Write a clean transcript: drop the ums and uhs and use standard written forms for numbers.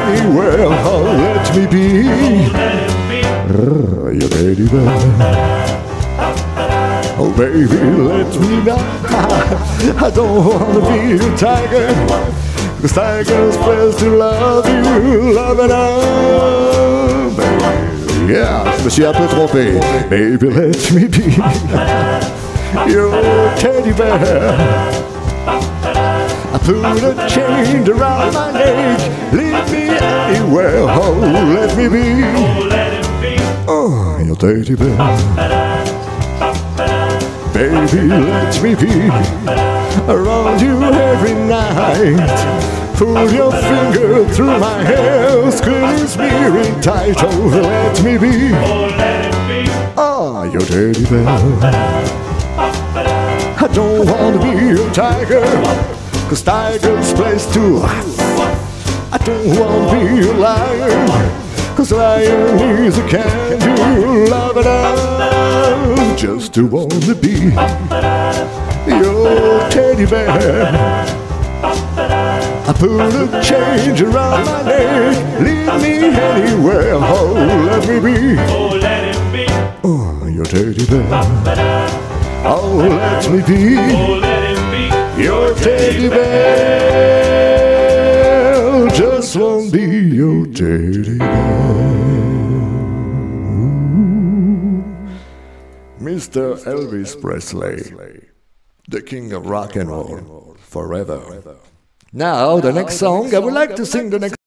anywhere. Oh, let me be your teddy bear. Oh baby, let me now. I don't wanna be a tiger, 'cause tigers press to love you, love it up, baby. Yeah, je me suis un peu trompé. Baby, let me be your teddy bear. I put a chain around my neck, lead me anywhere. Oh, let me be your teddy bear. Baby, let me be around you every night. Put your finger through my hair, squeeze me real tight. Oh, let me be your teddy bear. I don't want to be a tiger, 'cause tigers place too rough. I don't want to be a lion, 'cause lion is a can-do. Love it up, just to want to be your teddy bear. I put a chain around my neck, lead me anywhere. Oh, let me be your teddy bear. Oh, let me be your teddy bear. Just won't be your teddy bear. Mr. Elvis Presley, the king of rock and roll, forever. Now, the next song, I would like to sing the next